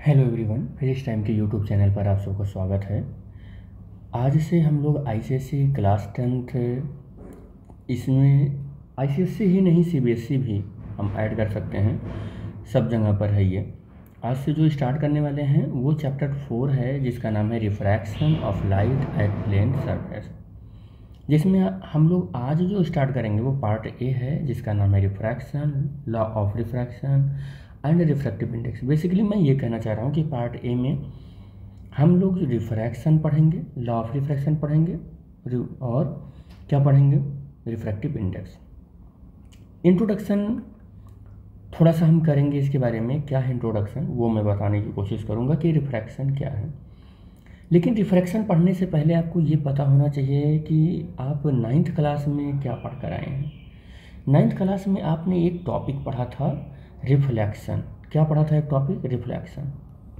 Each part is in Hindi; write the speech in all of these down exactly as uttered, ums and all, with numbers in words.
हेलो एवरीवन, फिजिक्स टाइम के यूट्यूब चैनल पर आप सबका स्वागत है। आज से हम लोग आईसीएसई क्लास टेंथ, इसमें आईसीएसई ही नहीं सीबीएसई भी हम ऐड कर सकते हैं, सब जगह पर है ये। आज से जो स्टार्ट करने वाले हैं वो चैप्टर फोर है, जिसका नाम है refraction of light at plane surface. जिसमें हम लोग आज जो स्टार्ट करेंगे वो पार्ट ए है, जिसका नाम है refraction, law of refraction and refractive index. Basically मैं ये कहना चाह रहा हूँ कि पार्ट ए में हम लोग रिफ्रैक्शन पढ़ेंगे, लॉ ऑफ रिफ्रैक्शन पढ़ेंगे और क्या पढ़ेंगे, रिफ्रैक्टिव इंडेक्स। इंट्रोडक्शन थोड़ा सा हम करेंगे इसके बारे में, क्या है इंट्रोडक्शन वो मैं बताने की कोशिश करूँगा कि रिफ्रैक्शन क्या है। लेकिन रिफ्रैक्शन पढ़ने से पहले आपको ये पता होना चाहिए कि आप नाइन्थ क्लास में क्या पढ़ कर आए हैं। नाइन्थ क्लास में आपने एक टॉपिक पढ़ा था रिफ्लेक्शन। क्या पढ़ा था एक टॉपिक? रिफ्लेक्शन।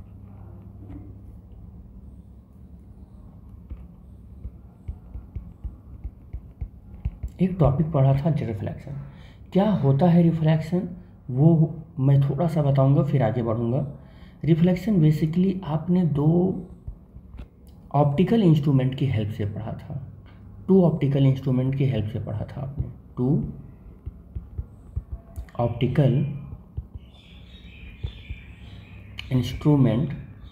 एक टॉपिक पढ़ा था रिफ्लेक्शन। क्या होता है रिफ्लेक्शन वो मैं थोड़ा सा बताऊंगा, फिर आगे बढ़ूंगा। रिफ्लेक्शन बेसिकली आपने दो ऑप्टिकल इंस्ट्रूमेंट की हेल्प से पढ़ा था। टू ऑप्टिकल इंस्ट्रूमेंट की हेल्प से पढ़ा था आपने। टू ऑप्टिकल इंस्ट्रूमेंट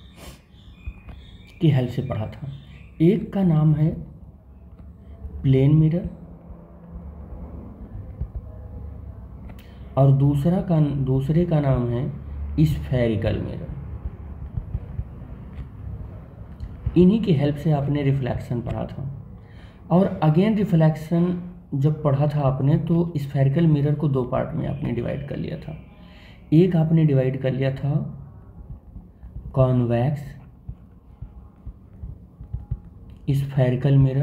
की हेल्प से पढ़ा था। एक का नाम है प्लेन मिरर और दूसरा का दूसरे का नाम है स्फेरिकल मिरर। इन्हीं की हेल्प से आपने रिफ्लेक्शन पढ़ा था। और अगेन रिफ्लेक्शन जब पढ़ा था आपने तो स्फेरिकल मिरर को दो पार्ट में आपने डिवाइड कर लिया था। एक आपने डिवाइड कर लिया था कॉन्वेक्स स्फेरिकल मिरर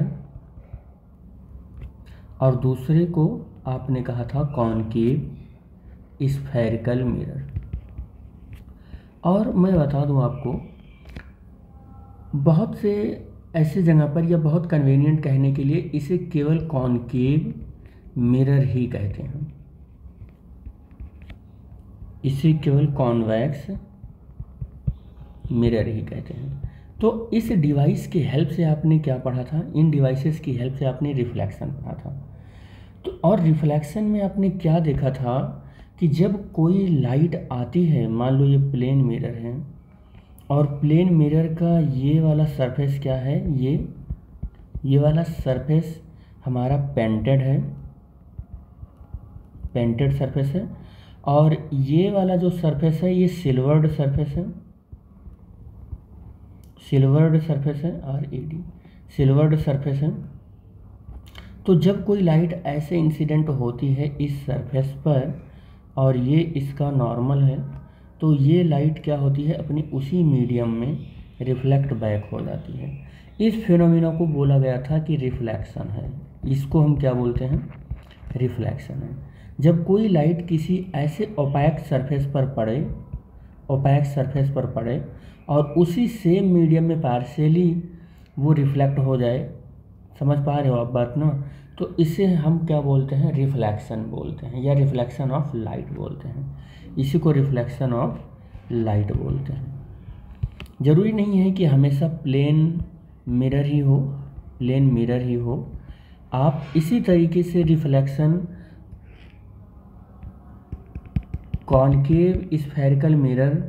और दूसरे को आपने कहा था कॉनकेव स्फेरिकल मिरर। और मैं बता दूं आपको, बहुत से ऐसे जगह पर या बहुत कन्वीनियंट कहने के लिए इसे केवल कॉनकेव मिरर ही कहते हैं, इसे केवल कॉन्वेक्स मिरर ही कहते हैं। तो इस डिवाइस की हेल्प से आपने क्या पढ़ा था? इन डिवाइसेस की हेल्प से आपने रिफ्लेक्शन पढ़ा था। तो और रिफ्लेक्शन में आपने क्या देखा था कि जब कोई लाइट आती है, मान लो ये प्लेन मिरर है और प्लेन मिरर का ये वाला सरफेस क्या है, ये ये वाला सरफेस हमारा पेंटेड है, पेंटेड सरफेस है। और ये वाला जो सरफेस है ये सिल्वर्ड सरफेस है, सिल्वर्ड सरफेस है, R E D silvered surface है। तो जब कोई लाइट ऐसे इंसिडेंट होती है इस सरफेस पर और ये इसका नॉर्मल है, तो ये लाइट क्या होती है, अपनी उसी मीडियम में रिफ्लेक्ट बैक हो जाती है। इस फिनोमिना को बोला गया था कि रिफ्लेक्शन है। इसको हम क्या बोलते हैं? रिफ्लेक्शन है। जब कोई लाइट किसी ऐसे ओपैक सरफेस पर पड़े, ओपैक सरफेस पर पड़े और उसी सेम मीडियम में पार्शियली वो रिफ्लेक्ट हो जाए, समझ पा रहे हो आप बात ना? तो इसे हम क्या बोलते हैं? रिफ्लेक्शन बोलते हैं, या रिफ्लेक्शन ऑफ लाइट बोलते हैं। इसी को रिफ्लेक्शन ऑफ लाइट बोलते हैं। ज़रूरी नहीं है कि हमेशा प्लेन मिरर ही हो, प्लेन मिरर ही हो। आप इसी तरीके से रिफ्लेक्शन कॉनकेव स्फेरिकल मिरर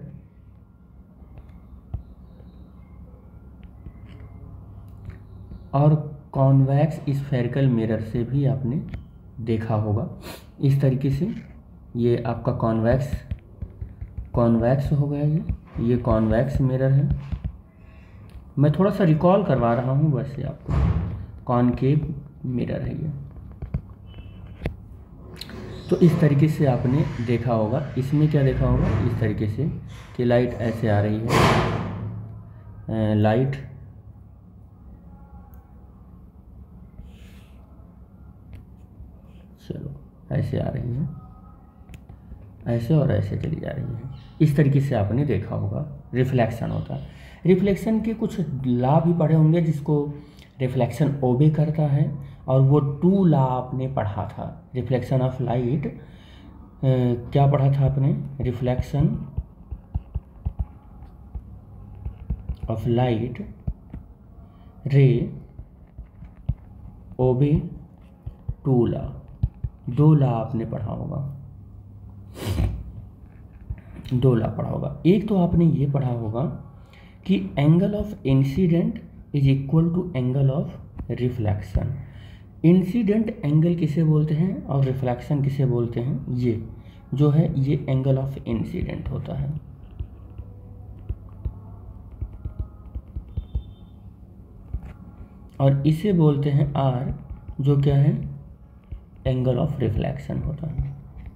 और कॉन्वेक्स स्फेरिकल मिरर से भी आपने देखा होगा। इस तरीके से ये आपका कॉन्वेक्स कॉन्वेक्स हो गया, ये ये कॉन्वेक्स मिरर है। मैं थोड़ा सा रिकॉल करवा रहा हूँ वैसे आपको। कॉनकेव मिरर है ये। तो इस तरीके से आपने देखा होगा। इसमें क्या देखा होगा? इस तरीके से कि लाइट ऐसे आ रही है, लाइट चलो ऐसे आ रही है, ऐसे और ऐसे चली जा रही है। इस तरीके से आपने देखा होगा रिफ्लेक्शन होता है। रिफ्लेक्शन के कुछ लॉ भी पढ़े होंगे जिसको रिफ्लेक्शन ओबे करता है, और वो टू लॉ आपने पढ़ा था। रिफ्लेक्शन ऑफ लाइट क्या पढ़ा था आपने? रिफ्लेक्शन ऑफ लाइट रे ओबे टू लॉ। दो लॉ आपने पढ़ा होगा, दो लॉ पढ़ा होगा। एक तो आपने ये पढ़ा होगा कि angle of incident is equal to angle of reflection. Incident angle किसे बोलते हैं और रिफ्लेक्शन किसे बोलते हैं? ये जो है ये एंगल ऑफ इंसिडेंट होता है। और इसे बोलते हैं आर, जो क्या है? एंगल ऑफ रिफ्लेक्शन होता है।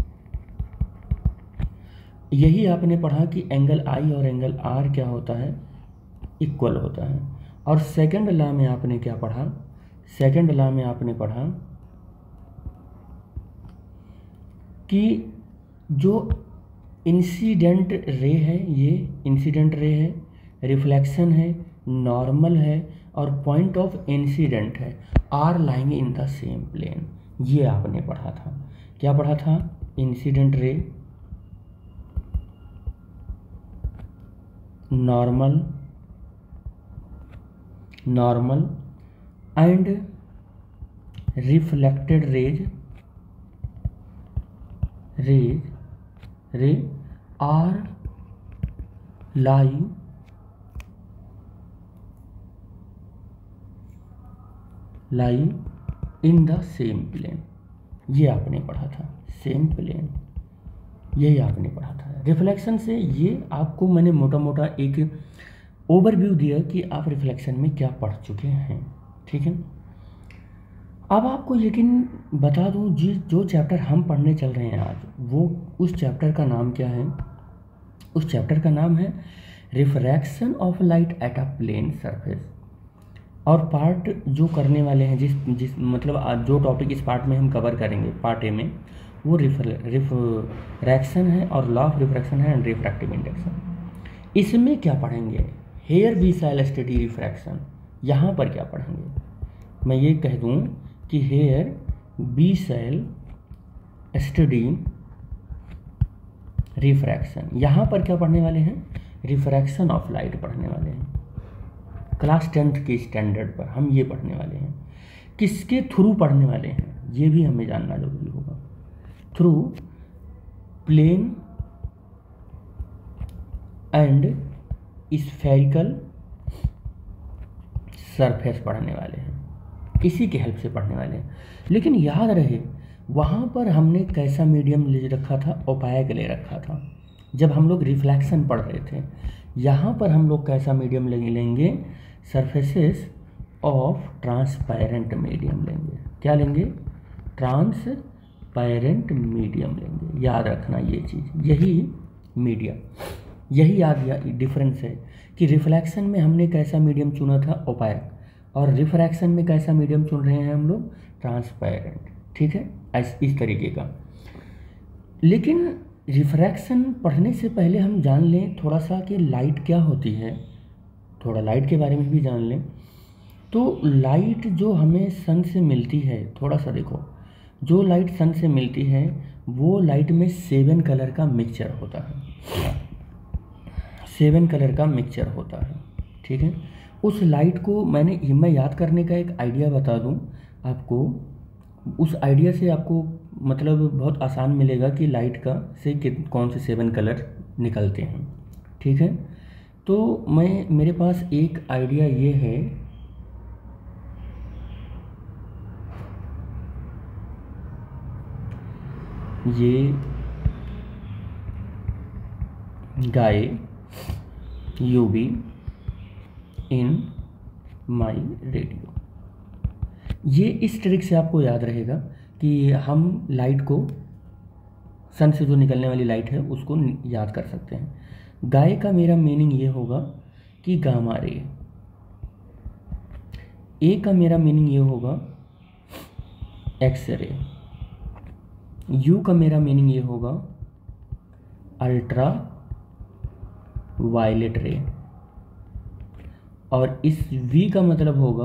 यही आपने पढ़ा कि एंगल आई और एंगल आर क्या होता है? इक्वल होता है। और सेकंड लॉ में आपने क्या पढ़ा? सेकंड लॉ में आपने पढ़ा कि जो इंसिडेंट रे है, ये इंसिडेंट रे है, रिफ्लेक्शन है, नॉर्मल है और पॉइंट ऑफ इंसिडेंट है, are lying in the same plane. ये आपने पढ़ा था। क्या पढ़ा था? Incident ray, normal normal and reflected rays rays ray are lie lie in the same plane. ये आपने पढ़ा था, सेम प्लेन, यही आपने पढ़ा था। रिफ्लेक्शन से ये आपको मैंने मोटा मोटा एक ओवरव्यू दिया कि आप रिफ्लेक्शन में क्या पढ़ चुके हैं, ठीक है। अब आपको यकीन बता दूं, जी जो चैप्टर हम पढ़ने चल रहे हैं आज, वो उस चैप्टर का नाम क्या है? उस चैप्टर का नाम है refraction of light at a plane surface. और पार्ट जो करने वाले हैं, जिस जिस मतलब जो टॉपिक इस पार्ट में हम कवर करेंगे, पार्ट ए में, वो रिफ्रैक्शन है और लॉ ऑफ रिफ्रैक्शन है एंड रिफ्रैक्टिव इंडेक्स। इसमें क्या पढ़ेंगे? Here we shall study refraction. यहाँ पर क्या पढ़ेंगे? मैं ये कह दूँ कि here we shall study refraction. यहाँ पर क्या पढ़ने वाले हैं? रिफ्रैक्शन ऑफ लाइट पढ़ने वाले हैं। क्लास टेंथ के स्टैंडर्ड पर हम ये पढ़ने वाले हैं। किसके थ्रू पढ़ने वाले हैं ये भी हमें जानना जरूरी होगा। Through plane and spherical surface पढ़ने वाले हैं, इसी के हेल्प से पढ़ने वाले हैं। लेकिन याद रहे, वहाँ पर हमने कैसा मीडियम ले रखा था? ओपैक ले रखा था, जब हम लोग रिफ्लेक्शन पढ़ रहे थे। यहाँ पर हम लोग कैसा मीडियम लेंगे? सरफेसेस ऑफ ट्रांसपेरेंट मीडियम लेंगे। क्या लेंगे? ट्रांसपेरेंट मीडियम लेंगे। याद रखना ये चीज़, यही मीडियम, यही याद या डिफरेंस है कि रिफ्लेक्शन में हमने कैसा मीडियम चुना था? ओपैक, और रिफ्रैक्शन में कैसा मीडियम चुन रहे हैं हम लोग? ट्रांसपेरेंट, ठीक है, इस तरीके का। लेकिन रिफ्रैक्शन पढ़ने से पहले हम जान लें थोड़ा सा कि लाइट क्या होती है, थोड़ा लाइट के बारे में भी जान लें। तो लाइट जो हमें सन से मिलती है, थोड़ा सा देखो, जो लाइट सन से मिलती है वो लाइट में सेवन कलर का मिक्सचर होता है, सेवन कलर का मिक्सचर होता है, ठीक है। उस लाइट को मैंने मैं याद करने का एक आइडिया बता दूं आपको। उस आइडिया से आपको मतलब बहुत आसान मिलेगा कि लाइट का से कौन से सेवन कलर निकलते हैं, ठीक है। तो मैं मेरे पास एक आइडिया ये है, ये गाय यूवी इन माई रेडियो। ये इस ट्रिक से आपको याद रहेगा कि हम लाइट को, सन से जो निकलने वाली लाइट है उसको याद कर सकते हैं। गाय का मेरा मीनिंग ये होगा कि गामा रे। ए का मेरा मीनिंग ये होगा एक्स रे। यू का मेरा मीनिंग ये होगा अल्ट्रा वायलेट रे। और इस वी का मतलब होगा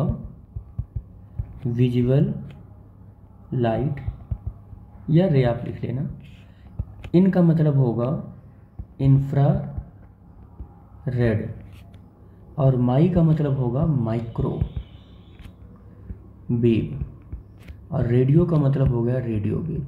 विजुअल लाइट या रे, आप लिख लेना। इनका मतलब होगा इंफ्रा रेड। और माई का मतलब होगा माइक्रो वेव, और रेडियो का मतलब हो गया रेडियो वेव।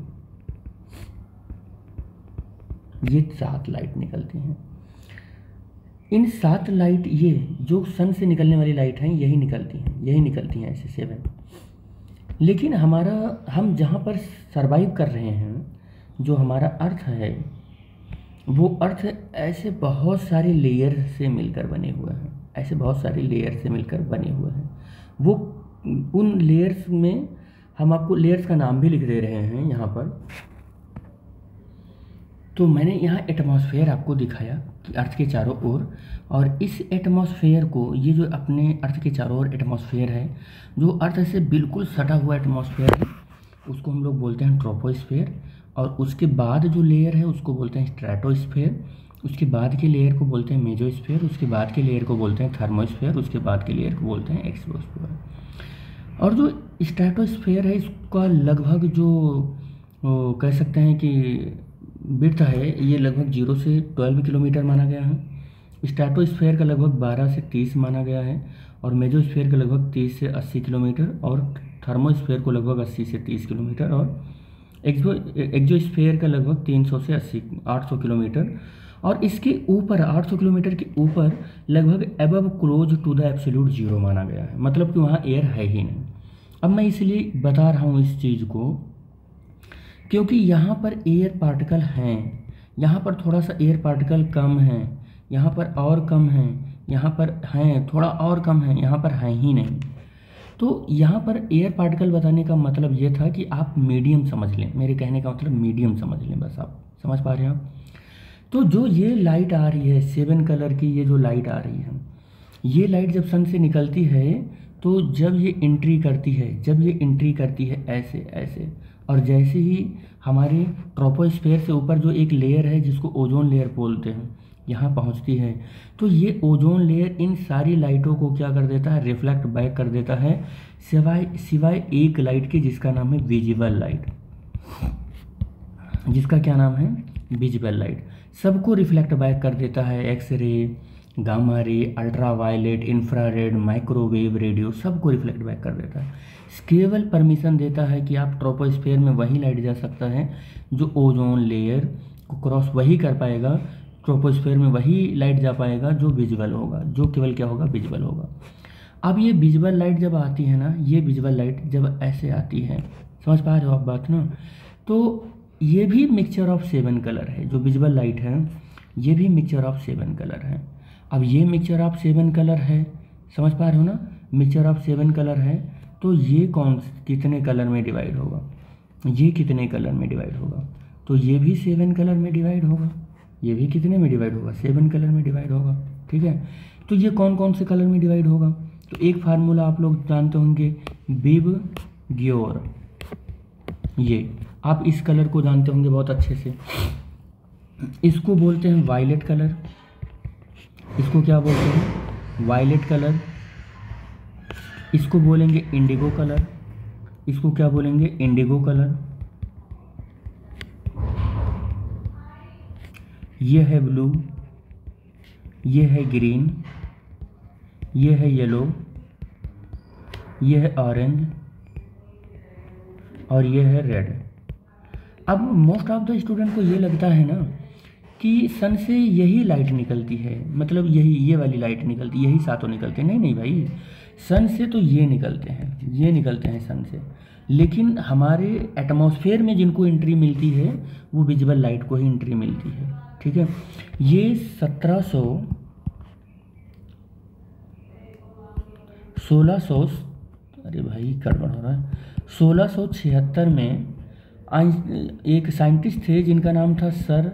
ये सात लाइट निकलती हैं। इन सात लाइट, ये जो सन से निकलने वाली लाइट हैं यही निकलती हैं, यही निकलती हैं ऐसे सेवन। लेकिन हमारा, हम जहाँ पर सरवाइव कर रहे हैं, जो हमारा अर्थ है, वो अर्थ ऐसे बहुत सारे लेयर से मिलकर बने हुए हैं, ऐसे बहुत सारे लेयर से मिलकर बने हुए हैं। वो उन लेयर्स में, हम आपको लेयर्स का नाम भी लिख दे रहे हैं यहाँ पर। तो मैंने यहाँ एटमॉस्फेयर आपको दिखाया कि अर्थ के चारों ओर, और इस एटमॉस्फेयर को, ये जो अपने अर्थ के चारों ओर एटमॉस्फेयर है, जो अर्थ से बिल्कुल सटा हुआ एटमॉस्फेयर है, उसको हम लोग बोलते हैं ट्रोपोस्फेयर। और उसके बाद जो लेयर है उसको बोलते हैं स्ट्रेटोस्फेयर। उसके बाद के लेयर को बोलते हैं मेजोस्फेयर। उसके बाद के लेयर को बोलते हैं थर्मोस्फेयर। उसके बाद के लेयर को बोलते हैं एक्सोस्फेयर। और जो स्ट्रेटोस्फेयर है, इसका लगभग जो कह सकते हैं कि विड्थ है, ये लगभग जीरो से ट्वेल्व किलोमीटर माना गया है। स्ट्रेटोस्फेयर का लगभग बारह से तीस माना गया है, और मेजोस्फेयर का लगभग तीस से अस्सी किलोमीटर, और थर्मोस्फेयर को लगभग अस्सी से तीस किलोमीटर, और एक्सो एक्सोस्फेयर का लगभग तीन सौ से अस्सी आठ सौ किलोमीटर। और इसके ऊपर आठ सौ किलोमीटर के ऊपर लगभग above close to the absolute zero माना गया है, मतलब कि वहाँ एयर है ही नहीं। अब मैं इसलिए बता रहा हूँ इस चीज़ को क्योंकि यहाँ पर एयर पार्टिकल हैं, यहाँ पर थोड़ा सा एयर पार्टिकल कम है, यहाँ पर और कम है, यहाँ पर हैं थोड़ा और कम है, यहाँ पर है ही नहीं। तो यहाँ पर एयर पार्टिकल बताने का मतलब ये था कि आप मीडियम समझ लें, मेरे कहने का मतलब मीडियम समझ लें, बस आप समझ पा रहे हैं आप। तो जो ये लाइट आ रही है सेवन कलर की, ये जो लाइट आ रही है, ये लाइट जब सन से निकलती है, तो जब ये एंट्री करती है, जब ये एंट्री करती है ऐसे ऐसे, और जैसे ही हमारे ट्रोपोस्फेयर से ऊपर जो एक लेयर है जिसको ओजोन लेयर बोलते हैं, यहाँ पहुँचती है, तो ये ओजोन लेयर इन सारी लाइटों को क्या कर देता है, रिफ्लेक्ट बैक कर देता है, सिवाय सिवाय एक लाइट के जिसका नाम है विजिबल लाइट। जिसका क्या नाम है, विजिबल लाइट। सबको रिफ्लेक्ट बैक कर देता है, x ray, gamma ray, ultra violet, infrared, microwave, radio, सबको रिफ्लेक्ट बैक कर देता है। केवल परमिशन देता है कि आप ट्रोपोस्फेयर में वही लाइट जा सकता है जो ओजोन लेयर को क्रॉस वही कर पाएगा, ट्रोपोस्फेयर में वही लाइट जा पाएगा जो विजिबल होगा, जो केवल क्या होगा, विजिबल होगा। अब ये विजिबल लाइट जब आती है ना, ये विजिबल लाइट जब ऐसे आती है, समझ पा रहे हो आप बात ना, तो ये भी मिक्सचर ऑफ सेवन कलर है। जो विजिबल लाइट है ये भी मिक्सचर ऑफ सेवन कलर है। अब ये मिक्सचर ऑफ सेवन कलर है, समझ पा रहे हो ना, मिक्सचर ऑफ सेवन कलर है, तो ये कौन कितने कलर में डिवाइड होगा, ये कितने कलर में डिवाइड होगा, तो ये भी सेवन कलर में डिवाइड होगा, ये भी कितने में डिवाइड होगा, सेवन कलर में डिवाइड होगा। ठीक है, तो ये कौन कौन से कलर में डिवाइड होगा, तो एक फार्मूला आप लोग जानते होंगे, बिब ग्योर, ये आप इस कलर को जानते होंगे बहुत अच्छे से। इसको बोलते हैं वायलेट कलर, इसको क्या बोलते हैं, वायलेट कलर। इसको बोलेंगे इंडिगो कलर, इसको क्या बोलेंगे, इंडिगो कलर। ये है ब्लू, ये है ग्रीन, ये है येलो, ये है ऑरेंज, और ये है रेड। अब मोस्ट ऑफ द स्टूडेंट को ये लगता है ना कि सन से यही लाइट निकलती है, मतलब यही ये वाली लाइट निकलती, यही सातों निकलते हैं। नहीं नहीं भाई, सन से तो ये निकलते हैं, ये निकलते हैं सन से, लेकिन हमारे एटमॉस्फेयर में जिनको एंट्री मिलती है वो विजिबल लाइट को ही एंट्री मिलती है। ठीक है, ये सत्रह सौ सोलह सौ अरे भाई गड़बड़ हो रहा है, सोलह सौ छिहत्तर में एक साइंटिस्ट थे जिनका नाम था सर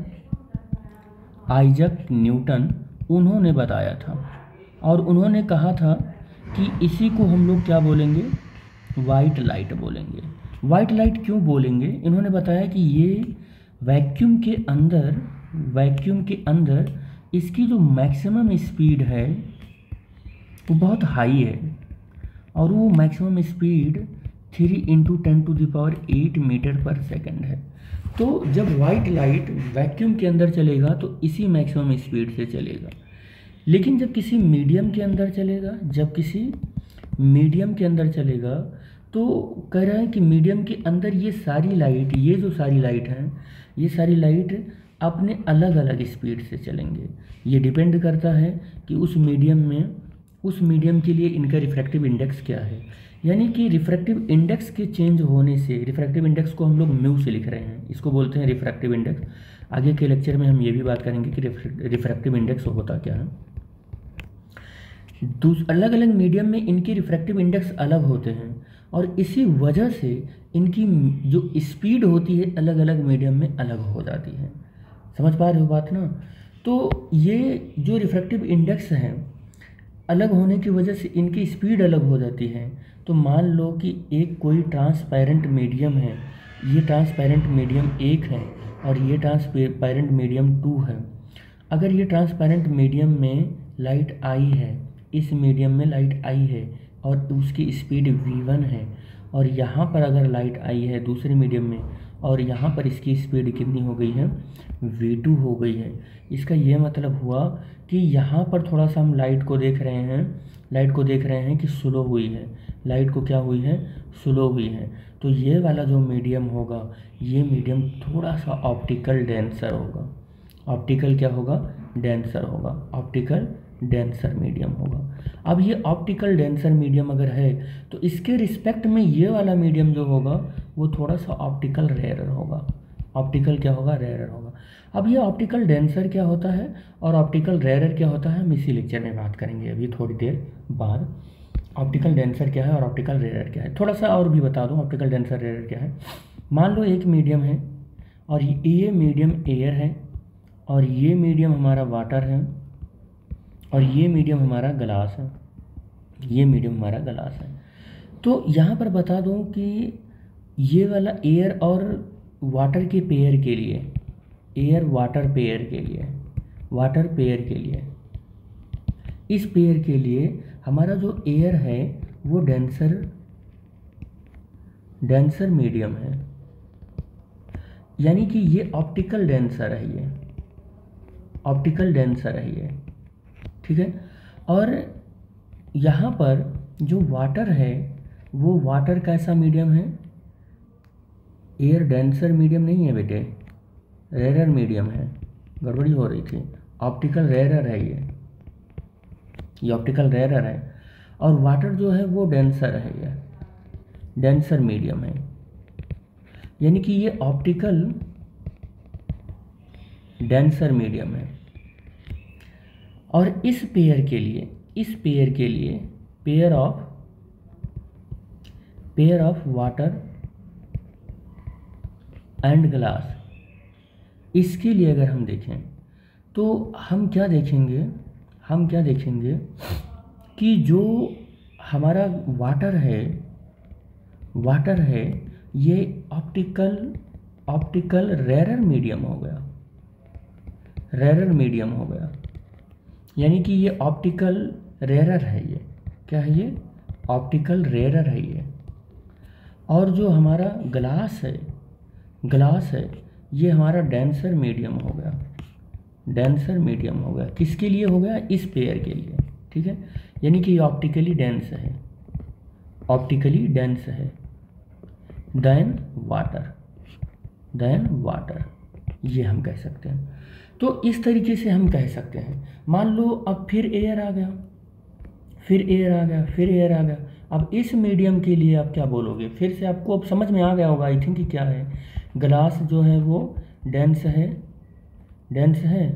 आइजक न्यूटन, उन्होंने बताया था, और उन्होंने कहा था कि इसी को हम लोग क्या बोलेंगे, वाइट लाइट बोलेंगे। वाइट लाइट क्यों बोलेंगे, इन्होंने बताया कि ये वैक्यूम के अंदर वैक्यूम के अंदर इसकी जो मैक्सिमम स्पीड है वो बहुत हाई है, और वो maximum speed three into ten to the power eight metre पर सेकंड है। तो जब वाइट लाइट वैक्यूम के अंदर चलेगा तो इसी मैक्सिमम स्पीड से चलेगा। लेकिन जब किसी मीडियम के अंदर चलेगा, जब किसी मीडियम के अंदर चलेगा तो कह रहा है कि मीडियम के अंदर ये सारी लाइट, ये जो सारी लाइट हैं, ये सारी लाइट अपने अलग अलग स्पीड से चलेंगे। ये डिपेंड करता है कि उस मीडियम में, उस मीडियम के लिए इनका रिफ्रैक्टिव इंडेक्स क्या है। यानी कि रिफ्रैक्टिव इंडेक्स के चेंज होने से, रिफ्रैक्टिव इंडेक्स को हम लोग म्यू से लिख रहे हैं, इसको बोलते हैं रिफ्रैक्टिव इंडेक्स। आगे के लेक्चर में हम ये भी बात करेंगे कि रिफ्रैक्टिव इंडेक्स होता क्या है। अलग अलग मीडियम में इनके रिफ्रैक्टिव इंडेक्स अलग होते हैं और इसी वजह से इनकी जो स्पीड होती है अलग अलग मीडियम में अलग हो जाती है। समझ पा रहे हो बात ना? तो ये जो रिफ्रैक्टिव इंडेक्स हैं अलग होने की वजह से इनकी स्पीड अलग हो जाती है। तो मान लो कि एक कोई ट्रांसपेरेंट मीडियम है, ये ट्रांसपेरेंट मीडियम एक है और ये ट्रांसपेरेंट मीडियम टू है। अगर ये ट्रांसपेरेंट मीडियम में लाइट आई है, इस मीडियम में लाइट आई है और उसकी स्पीड वी वन है, और यहाँ पर अगर लाइट आई है दूसरे मीडियम में और यहाँ पर इसकी स्पीड कितनी हो गई है, वी टू हो गई है। इसका ये मतलब हुआ कि यहाँ पर थोड़ा सा हम लाइट को देख रहे हैं, लाइट को देख रहे हैं कि स्लो हुई है, लाइट को क्या हुई है, स्लो हुई है। तो ये वाला जो मीडियम होगा, ये मीडियम थोड़ा सा ऑप्टिकल डेंसर होगा। ऑप्टिकल क्या होगा, डेंसर होगा, ऑप्टिकल डेंसर मीडियम होगा। अब ये ऑप्टिकल डेंसर मीडियम अगर है तो इसके रिस्पेक्ट में ये वाला मीडियम जो होगा वो थोड़ा सा ऑप्टिकल रेयर होगा। ऑप्टिकल क्या होगा, रेयर होगा। अब ये ऑप्टिकल डेंसर क्या होता है और ऑप्टिकल रेयर क्या होता है, हम इसी लेक्चर में बात करेंगे अभी थोड़ी देर बाद। ऑप्टिकल डेंसर क्या है और ऑप्टिकल रेयर क्या है, थोड़ा सा और भी बता दूं ऑप्टिकल डेंसर रेयर क्या है। मान लो एक मीडियम है और ये मीडियम एयर है और ये मीडियम हमारा वाटर है और ये मीडियम हमारा ग्लास है, ये मीडियम हमारा ग्लास है। तो यहाँ पर बता दूं कि ये वाला एयर और वाटर के पेयर के लिए, एयर वाटर पेयर के लिए, वाटर पेयर के लिए, इस पेयर के लिए हमारा जो एयर है वो डेंसर डेंसर मीडियम है। यानी कि ये ऑप्टिकल डेंसर है, ये ऑप्टिकल डेंसर है ये, ठीक है। और यहाँ पर जो वाटर है वो वाटर कैसा मीडियम है, एयर डेंसर मीडियम नहीं है बेटे, रेयर मीडियम है, गड़बड़ी हो रही थी। ऑप्टिकल रेयर है ये ये ऑप्टिकल रेयर है और वाटर जो है वो डेंसर है, ये डेंसर मीडियम है। यानी कि ये ऑप्टिकल डेंसर मीडियम है। और इस पेयर के लिए, इस पेयर के लिए pair of pair of water and glass, इसके लिए अगर हम देखें तो हम क्या देखेंगे, हम क्या देखेंगे कि जो हमारा वाटर है, वाटर है ये ऑप्टिकल ऑप्टिकल रेयर मीडियम हो गया, रेयर मीडियम हो गया। यानी कि ये ऑप्टिकल रेयर है, ये क्या है, ये ऑप्टिकल रेयर है ये। और जो हमारा ग्लास है, ग्लास है ये हमारा डेंसर मीडियम हो गया, डेंसर मीडियम हो गया। किसके लिए हो गया, इस पेयर के लिए, ठीक है। यानी कि ये ऑप्टिकली डेंस है, ऑप्टिकली डेंस है देन वाटर, देन वाटर, ये हम कह सकते हैं। तो इस तरीके से हम कह सकते हैं। मान लो अब फिर एयर आ गया, फिर एयर आ गया, फिर एयर आ गया। अब इस मीडियम के लिए आप क्या बोलोगे, फिर से आपको अब समझ में आ गया होगा आई थिंक कि क्या है। ग्लास जो है वो डेंस है, डेंस है,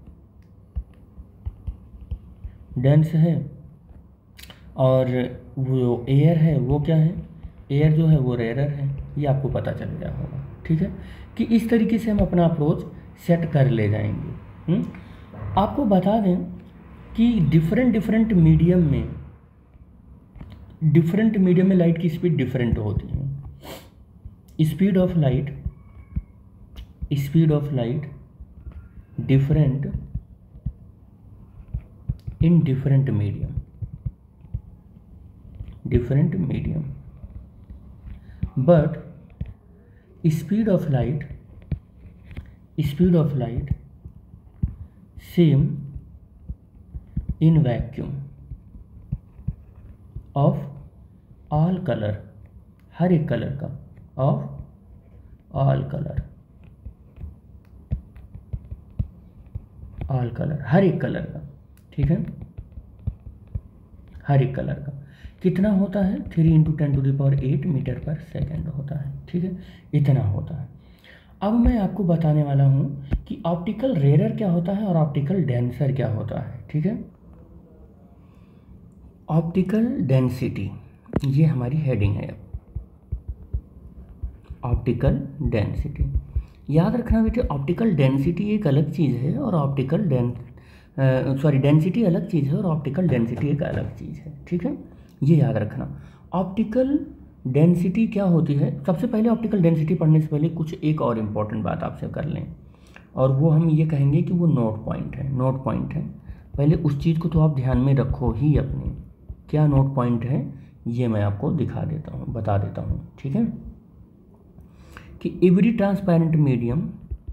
डेंस है। और वो एयर है वो क्या है, एयर जो है वो रेयर है। ये आपको पता चल गया होगा, ठीक है, कि इस तरीके से हम अपना अप्रोच सेट कर ले जाएंगे। हुँ? आपको बता दें कि डिफरेंट डिफरेंट मीडियम में, डिफरेंट मीडियम में लाइट की स्पीड डिफरेंट होती है। Speed of light, speed of light different in different medium, different medium, but speed of light, speed of light same in vacuum of all colour, हर एक कलर का, of all colour, all colour, हर एक कलर का, ठीक है, हर एक कलर का कितना होता है, three into ten to the power eight metre पर सेकेंड होता है, ठीक है, इतना होता है। अब मैं आपको बताने वाला हूँ कि ऑप्टिकल रेयर क्या होता है और ऑप्टिकल डेंसर क्या होता है, ठीक है। ऑप्टिकल डेंसिटी, ये हमारी हेडिंग है। ऑप्टिकल डेंसिटी, याद रखना बेटे, ऑप्टिकल डेंसिटी एक अलग चीज़ है और ऑप्टिकल डें सॉरी डेंसिटी अलग चीज़ है और ऑप्टिकल डेंसिटी एक अलग चीज़ है, ठीक है, ये याद रखना। ऑप्टिकल डेंसिटी क्या होती है, सबसे पहले ऑप्टिकल डेंसिटी पढ़ने से पहले कुछ एक और इम्पॉर्टेंट बात आपसे कर लें, और वो हम ये कहेंगे कि वो नोट पॉइंट है। नोट पॉइंट है, पहले उस चीज़ को तो आप ध्यान में रखो ही अपने, क्या नोट पॉइंट है ये मैं आपको दिखा देता हूँ, बता देता हूँ, ठीक है, कि every transparent medium,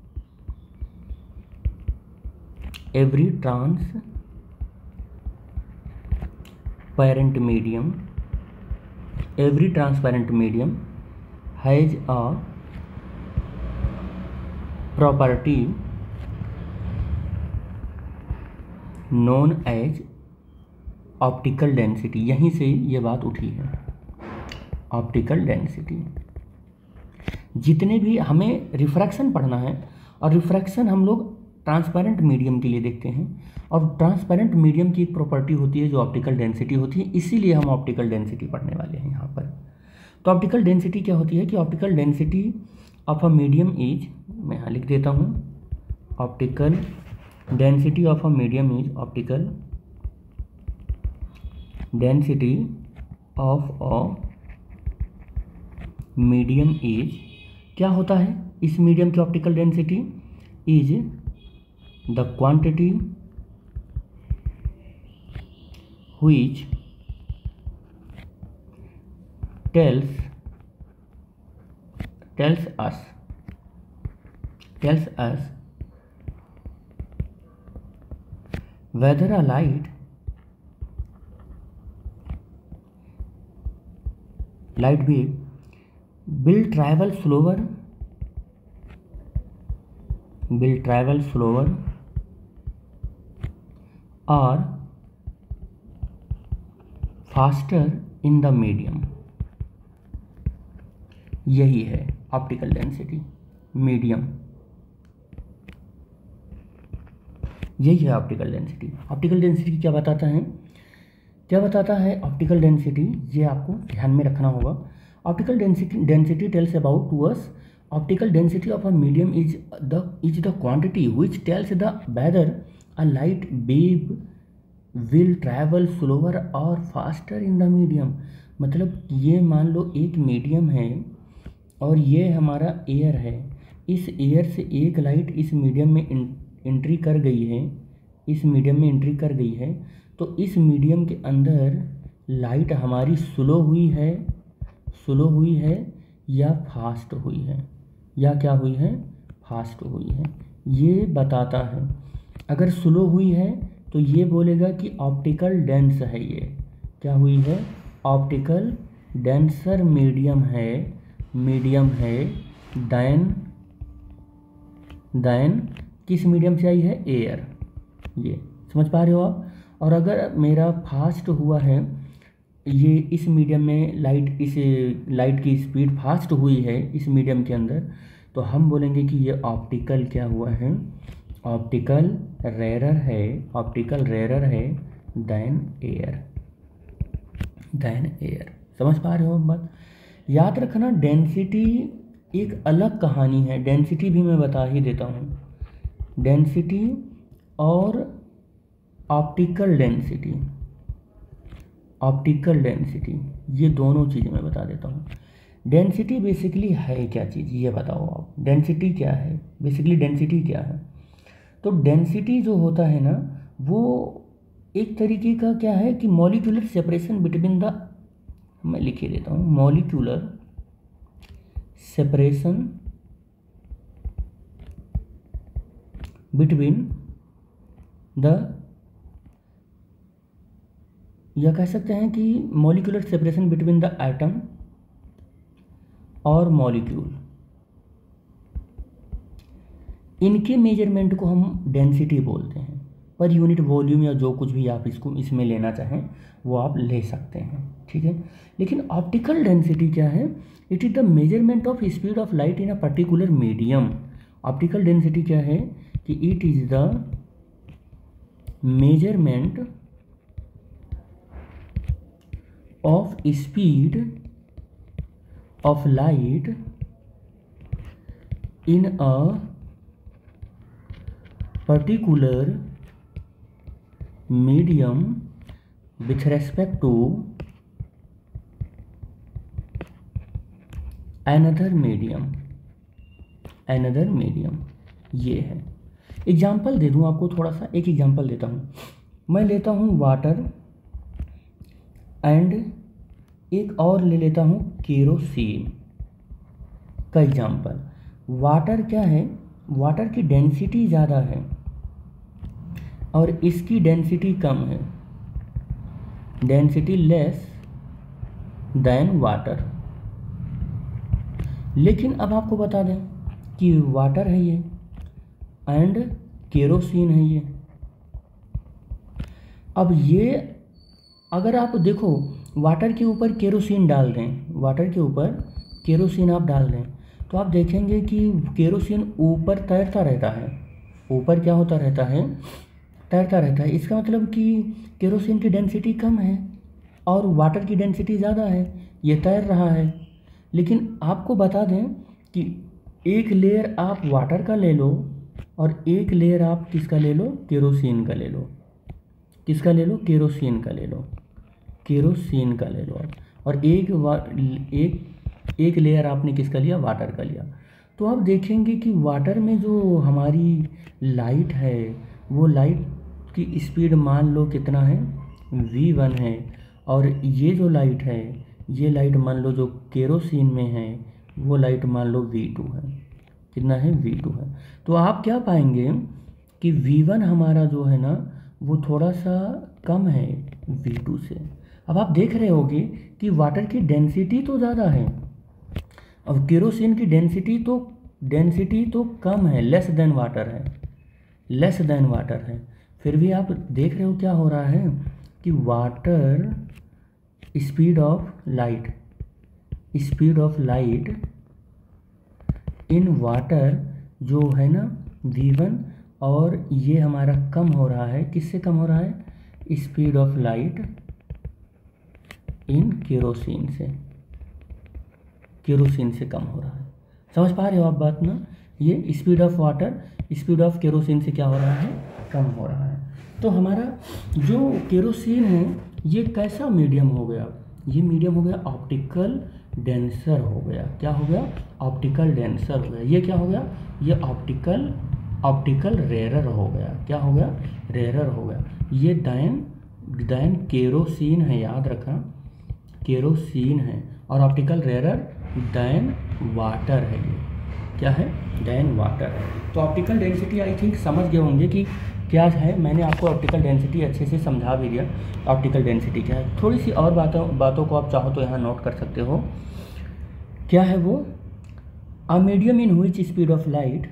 every transparent medium, every transparent medium has a property known as optical density। यहीं से ये बात उठी है, ऑप्टिकल डेंसिटी। जितने भी हमें रिफ्रैक्शन पढ़ना है, और रिफ्रैक्शन हम लोग ट्रांसपेरेंट मीडियम के लिए देखते हैं, और ट्रांसपेरेंट मीडियम की एक प्रॉपर्टी होती है जो ऑप्टिकल डेंसिटी होती है, इसीलिए हम ऑप्टिकल डेंसिटी पढ़ने वाले हैं यहाँ पर। तो ऑप्टिकल डेंसिटी क्या होती है कि optical density of a medium is, मैं यहाँ लिख देता हूँ, optical density of a medium is, optical density of a medium is, क्या होता है इस मीडियम की optical density, is the quantity which tells tells us tells us whether a light light wave will travel slower will travel slower or faster in the medium. यही है ऑप्टिकल डेंसिटी, मीडियम, यही है ऑप्टिकल डेंसिटी। ऑप्टिकल डेंसिटी क्या बताता है, क्या बताता है ऑप्टिकल डेंसिटी, ये आपको ध्यान में रखना होगा। Optical density density tells about to us, optical density of a medium is the is the quantity which tells the whether a light wave will travel slower और फास्टर इन द मीडियम। मतलब ये मान लो एक मीडियम है और ये हमारा एयर है, इस एयर से एक लाइट इस मीडियम में एंट्री कर गई है, इस मीडियम में एंट्री कर गई है, तो इस मीडियम के अंदर लाइट हमारी स्लो हुई है, स्लो हुई है या फास्ट हुई है, या क्या हुई है, फास्ट हुई है, ये बताता है। अगर स्लो हुई है तो ये बोलेगा कि ऑप्टिकल डेंस है, ये क्या हुई है, ऑप्टिकल डेंसर मीडियम है, मीडियम है, दैन दैन किस मीडियम से आई है, एयर, ये समझ पा रहे हो आप। और अगर मेरा फास्ट हुआ है, ये इस मीडियम में लाइट, इस लाइट की स्पीड फास्ट हुई है इस मीडियम के अंदर, तो हम बोलेंगे कि ये ऑप्टिकल क्या हुआ है, ऑप्टिकल रेयरर है, ऑप्टिकल रेयरर है दैन एयर, दैन एयर। समझ पा रहे हो बात। याद रखना डेंसिटी एक अलग कहानी है, डेंसिटी भी मैं बता ही देता हूँ। डेंसिटी और ऑप्टिकल डेंसिटी, ऑप्टिकल डेंसिटी ये दोनों चीज़ें मैं बता देता हूँ। डेंसिटी बेसिकली है क्या चीज़, ये बताओ आप, डेंसिटी क्या है, बेसिकली डेंसिटी क्या है। तो डेंसिटी जो होता है ना, वो एक तरीके का क्या है कि मॉलिक्यूलर सेपरेशन बिटवीन द, मैं लिख ही देता हूँ, मॉलिक्यूलर सेपरेशन बिटवीन द या कह सकते हैं कि molecular separation between the atom और मॉलिक्यूल, इनके मेजरमेंट को हम डेंसिटी बोलते हैं। पर यूनिट वॉल्यूम या जो कुछ भी आप इसको इसमें लेना चाहें वो आप ले सकते हैं, ठीक है। लेकिन ऑप्टिकल डेंसिटी क्या है? It is the measurement of speed of light in a particular medium. Optical density क्या है कि it is the measurement of speed of light in a particular medium with respect to another medium another medium ये है। एग्जाम्पल दे दूँ आपको, थोड़ा सा एक एग्जाम्पल देता हूँ। मैं लेता हूँ वाटर एंड एक और ले लेता हूँ केरोसिन का एग्जाम्पल। वाटर क्या है? वाटर की डेंसिटी ज़्यादा है और इसकी डेंसिटी कम है, डेंसिटी लेस देन वाटर। लेकिन अब आपको बता दें कि वाटर है ये एंड केरोसिन है ये। अब ये अगर आप देखो वाटर के ऊपर केरोसिन डाल दें, वाटर के ऊपर केरोसिन आप डाल दें तो आप देखेंगे कि केरोसिन ऊपर तैरता रहता है। ऊपर क्या होता रहता है? तैरता रहता है। इसका मतलब कि केरोसिन की डेंसिटी कम है और वाटर की डेंसिटी ज़्यादा है, ये तैर रहा है। लेकिन आपको बता दें कि एक लेयर आप वाटर का ले लो और एक लेयर आप किसका ले लो? केरोसिन का ले लो। किसका ले लो? केरोसिन का ले लो। केरोसिन का ले लो और एक एक एक लेयर आपने किसका लिया? वाटर का लिया। तो आप देखेंगे कि वाटर में जो हमारी लाइट है वो लाइट की स्पीड मान लो कितना है? वी वन है। और ये जो लाइट है, ये लाइट मान लो जो केरोसिन में है वो लाइट मान लो वी टू है। कितना है? वी टू है। तो आप क्या पाएंगे कि वी वन हमारा जो है ना वो थोड़ा सा कम है वी टू से। अब आप देख रहे होगे कि वाटर की डेंसिटी तो ज़्यादा है और केरोसिन की डेंसिटी तो डेंसिटी तो कम है, लेस देन वाटर है, लेस देन वाटर है। फिर भी आप देख रहे हो क्या हो रहा है कि water speed of light speed of light in water जो है ना वी वन, और ये हमारा कम हो रहा है। किससे कम हो रहा है? Speed of light in kerosene से, केरोसिन से कम हो रहा है। समझ पा रहे हो आप बात ना? ये speed of water speed of kerosene से क्या हो रहा है? कम हो रहा है। तो हमारा जो केरोसिन है ये कैसा मीडियम हो गया? ये मीडियम हो गया ऑप्टिकल डेंसर हो गया। क्या हो गया? ऑप्टिकल डेंसर हो गया। ये क्या हो गया? ये ऑप्टिकल ऑप्टिकल रेयरर हो गया। क्या हो गया? रेयरर हो गया। ये दैन दैन केरोसिन है, याद रखना केरोसिन है। और ऑप्टिकल रेयरर दैन वाटर है। ये क्या है? दैन वाटर है। तो ऑप्टिकल डेंसिटी आई थिंक समझ गए होंगे कि क्या है। मैंने आपको ऑप्टिकल डेंसिटी अच्छे से समझा भी दिया। ऑप्टिकल डेंसिटी क्या है? थोड़ी सी और बातों बातों को आप चाहो तो यहाँ नोट कर सकते हो। क्या है वो? A medium in which speed of light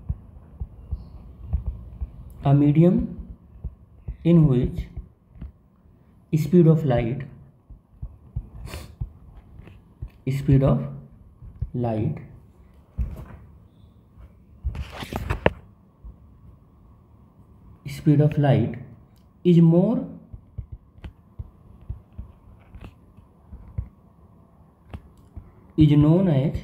a medium in which speed of light speed of light speed of light is more is known as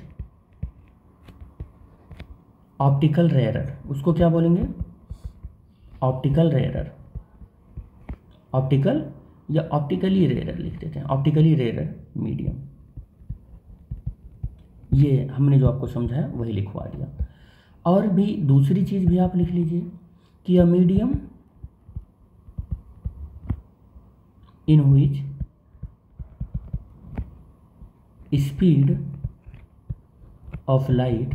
optical rarer. उसको क्या बोलेंगे? Optical rarer. ऑप्टिकल या ऑप्टिकली रेयरर लिख देते हैं। ऑप्टिकली रेयरर मीडियम, ये हमने जो आपको समझाया वही लिखवा दिया। और भी दूसरी चीज़ भी आप लिख लीजिए कि a medium in which speed of light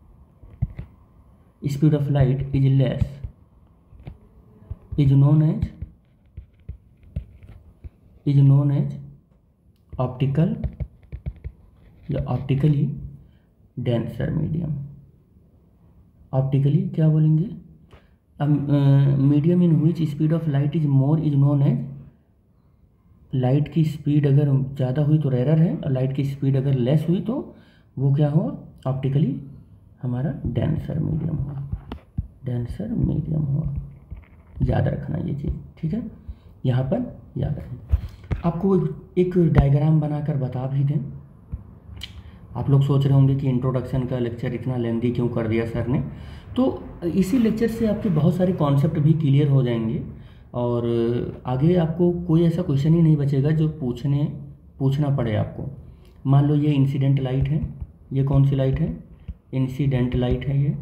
speed of light is less is known as is known as optical या ऑप्टिकली डेंसर मीडियम। ऑप्टिकली क्या बोलेंगे, medium in which speed of light is more is known as, light की स्पीड अगर ज़्यादा हुई तो रेयर है, और लाइट की स्पीड अगर लेस हुई तो वो क्या हुआ, ऑप्टिकली हमारा डेंसर मीडियम हुआ, डेंसर मीडियम हुआ। याद रखना ये चीज़, ठीक है, यहाँ पर याद रखें। आपको एक डायग्राम बनाकर बता भी दें। आप लोग सोच रहे होंगे कि इंट्रोडक्शन का लेक्चर इतना लेंदी क्यों कर दिया सर ने, तो इसी लेक्चर से आपके बहुत सारे कॉन्सेप्ट भी क्लियर हो जाएंगे और आगे आपको कोई ऐसा क्वेश्चन ही नहीं बचेगा जो पूछने पूछना पड़े आपको। मान लो ये इंसिडेंट लाइट है, ये कौन सी लाइट है, इंसिडेंट लाइट है ये,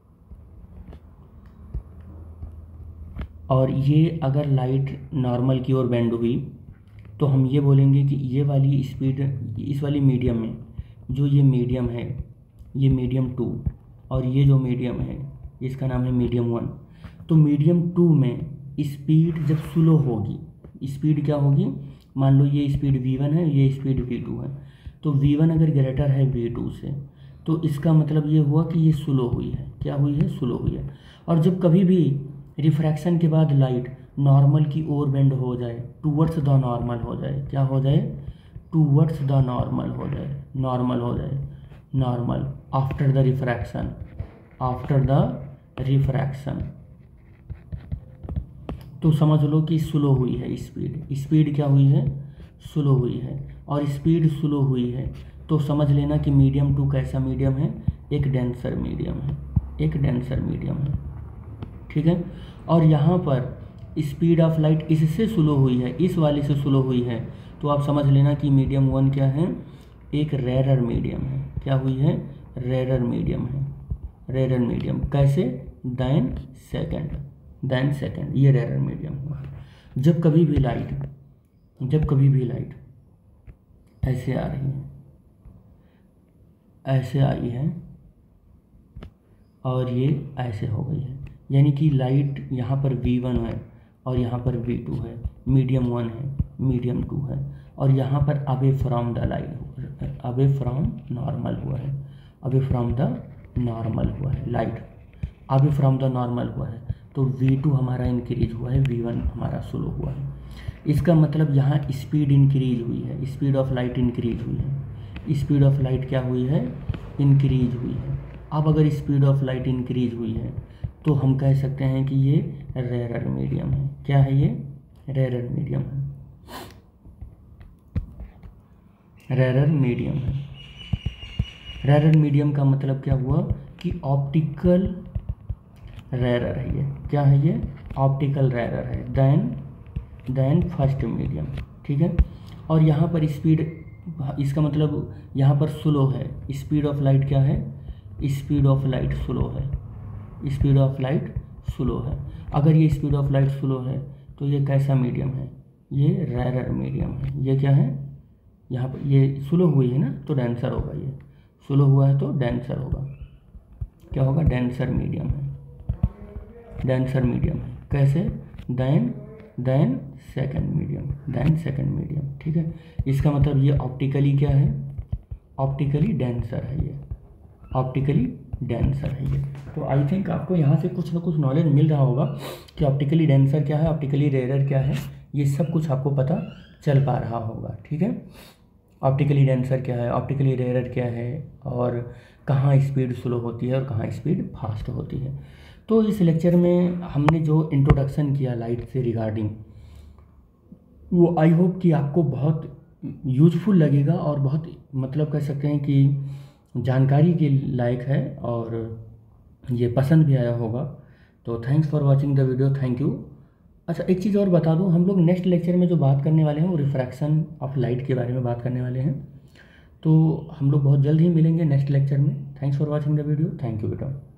और ये अगर लाइट नॉर्मल की ओर बेंड हुई तो हम ये बोलेंगे कि ये वाली स्पीड, इस वाली मीडियम में जो ये मीडियम है, ये मीडियम टू, और ये जो मीडियम है इसका नाम है मीडियम वन। तो मीडियम टू में स्पीड जब स्लो होगी, स्पीड क्या होगी, मान लो ये स्पीड वी वन है, ये स्पीड वी टू है, तो वी वन अगर ग्रेटर है वी टू से तो इसका मतलब ये हुआ कि ये स्लो हुई है, क्या हुई है, स्लो हुई है। और जब कभी भी रिफ्रैक्शन के बाद लाइट नॉर्मल की ओर बेंड हो जाए, टूवर्ड्स द नॉर्मल हो जाए, क्या हो जाए, टूवर्ड्स द नॉर्मल हो जाए, नॉर्मल हो जाए, normal after the refraction, after the refraction, तो समझ लो कि स्लो हुई है स्पीड, स्पीड क्या हुई है, स्लो हुई है। और स्पीड स्लो हुई है तो समझ लेना कि मीडियम टू कैसा मीडियम है, एक डेंसर मीडियम है, एक डेंसर मीडियम है, ठीक है। और यहाँ पर स्पीड ऑफ लाइट इससे स्लो हुई है, इस वाले से स्लो हुई है, तो आप समझ लेना कि मीडियम वन क्या है, एक रेरर मीडियम है, क्या हुई है, रेरर मीडियम है, रेरर मीडियम, कैसे, दैन सेकंड, दैन सेकंड, ये रेरर मीडियम हुआ। जब कभी भी लाइट, जब कभी भी लाइट ऐसे आ रही है, ऐसे आई है और ये ऐसे हो गई है, यानी कि लाइट यहाँ पर वी वन है और यहाँ पर वी टू है, मीडियम वन है, मीडियम टू है, और यहाँ पर away from the light, away from normal हुआ है, अवे फ्रॉम द नॉर्मल हुआ है, light away from the normal हुआ है, तो वी टू हमारा इंक्रीज हुआ है, वी वन हमारा स्लो हुआ है। इसका मतलब यहाँ स्पीड इंक्रीज हुई है, स्पीड ऑफ लाइट इंक्रीज हुई है, स्पीड ऑफ लाइट क्या हुई है, इंक्रीज हुई है। अब अगर स्पीड ऑफ लाइट इंक्रीज हुई है तो हम कह सकते हैं कि ये रेरर मीडियम है, क्या है ये, रेरर मीडियम है, रेरर मीडियम है। रेरर मीडियम का मतलब क्या हुआ कि ऑप्टिकल रेरर है ये, क्या है ये, ऑप्टिकल रेरर है देन देन फर्स्ट मीडियम, ठीक है। और यहाँ पर स्पीड, इसका मतलब यहाँ पर स्लो है, स्पीड ऑफ लाइट क्या है, स्पीड ऑफ लाइट स्लो है, स्पीड ऑफ लाइट स्लो है। अगर ये स्पीड ऑफ लाइट स्लो है तो ये कैसा मीडियम है, ये रेरर मीडियम है। ये क्या है, यहाँ पर ये स्लो हुई है ना तो डेंसर होगा, ये स्लो हुआ है तो डेंसर होगा, क्या होगा, डेंसर मीडियम है, डेंसर मीडियम है, कैसे, than than second medium, than second medium, ठीक है। इसका मतलब ये ऑप्टिकली क्या है, ऑप्टिकली डेंसर है, ये ऑप्टिकली डेंसर है ये। तो आई थिंक आपको यहाँ से कुछ ना कुछ नॉलेज मिल रहा होगा कि ऑप्टिकली डेंसर क्या है, ऑप्टिकली रेरर क्या है, ये सब कुछ आपको पता चल पा रहा होगा, ठीक है। ऑप्टिकली डेंसर क्या है, ऑप्टिकली रेरर क्या है, और कहाँ स्पीड स्लो होती है और कहाँ स्पीड फास्ट होती है। तो इस लेक्चर में हमने जो इंट्रोडक्शन किया लाइट से रिगार्डिंग, वो आई होप कि आपको बहुत यूजफुल लगेगा और बहुत मतलब कह सकते हैं कि जानकारी के लायक है और ये पसंद भी आया होगा। तो thanks for watching the video, thank you. अच्छा एक चीज़ और बता दूं, हम लोग नेक्स्ट लेक्चर में जो बात करने वाले हैं वो रिफ्रैक्शन ऑफ लाइट के बारे में बात करने वाले हैं। तो हम लोग बहुत जल्द ही मिलेंगे नेक्स्ट लेक्चर में। Thanks for watching the video, thank you बेटा।